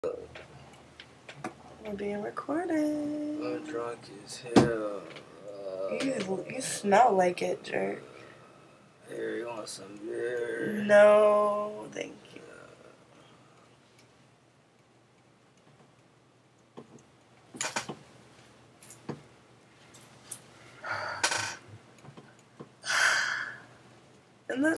We're being recorded. I'm drunk as hell. You smell like it, jerk. Here, you want some beer? No, thank you.